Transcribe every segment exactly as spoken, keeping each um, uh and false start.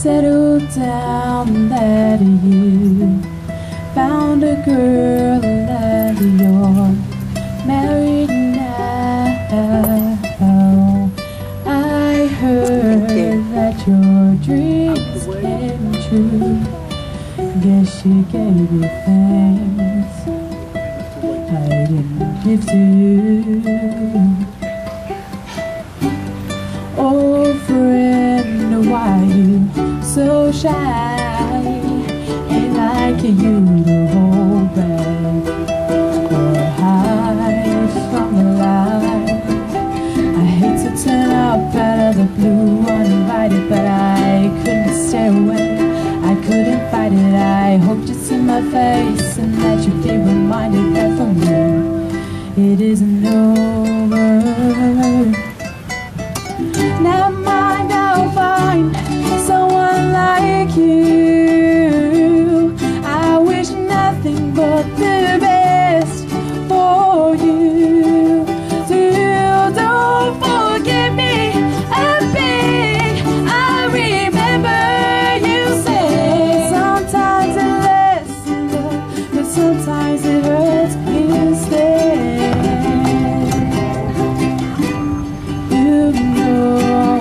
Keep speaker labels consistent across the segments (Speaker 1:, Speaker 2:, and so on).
Speaker 1: settled down, that you found a girl that you're married now. I heard that your dreams came true. Guess she gave you things I didn't give to you. Oh friend, why you so shy? Ain't like you to hold back or hide from the light. I hate to turn up out of the blue uninvited, but I couldn't stay away, I couldn't fight it. I hoped you'd see my face and that you'd be reminded that for me it isn't over. Never mind, I'll find someone like you. I wish nothing but the best for you. Still don't forget me a bit. I remember you said sometimes it lasts in love, but sometimes it hurts instead. You know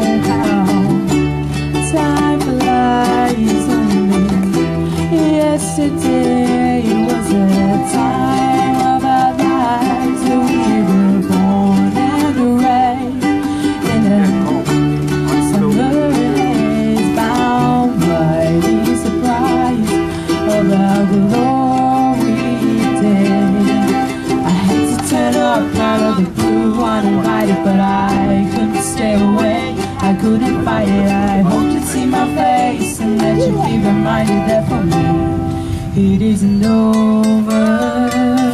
Speaker 1: time flies on me. Yesterday was a time of our lives when we were born and raised in a summer haze, bound by the surprise of our glory day. I had to turn up out of the blue uninvited, but I couldn't stay away, I couldn't fight it. I hoped you'd see my face and that you'd be reminded that for me it isn't over.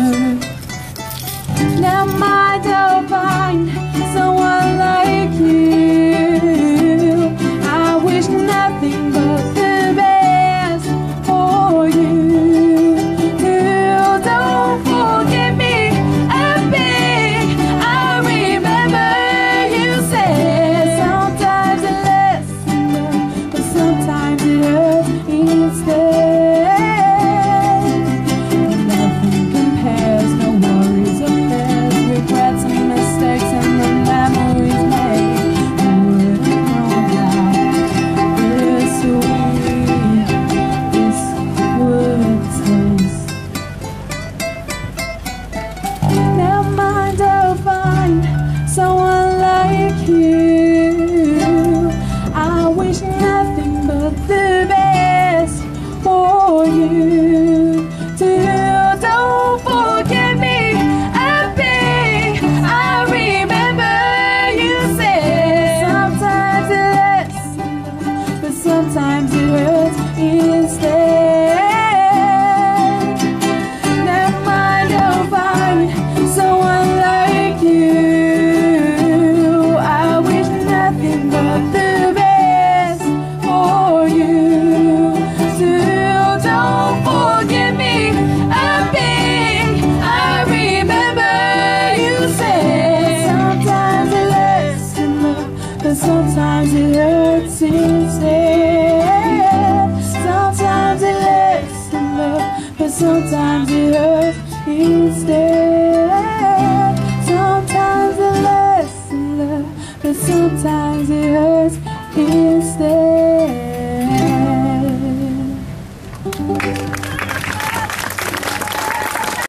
Speaker 1: Never mind, I'll find someone like you. I wish nothing but the best for you. Till don't forget me a bit. I remember you said sometimes it lasts in love, but sometimes it hurts instead. Nothing compares, no worries or cares, regrets and mistakes and the memories made. Who would have known that bittersweet this would taste? Never mind, I'll find someone like you. I wish nothing but the best for you. Till don't forget me a bit. I remember you said sometimes it lasts in love, but sometimes it hurts instead. Never mind, I'll find someone like you. I wish nothing but the best for you. Still don't forget me a bit. I remember you said sometimes it lasts in love, but sometimes it hurts instead. Sometimes it lasts in love, but sometimes it hurts instead. Sometimes it lasts in love, but sometimes it hurts instead.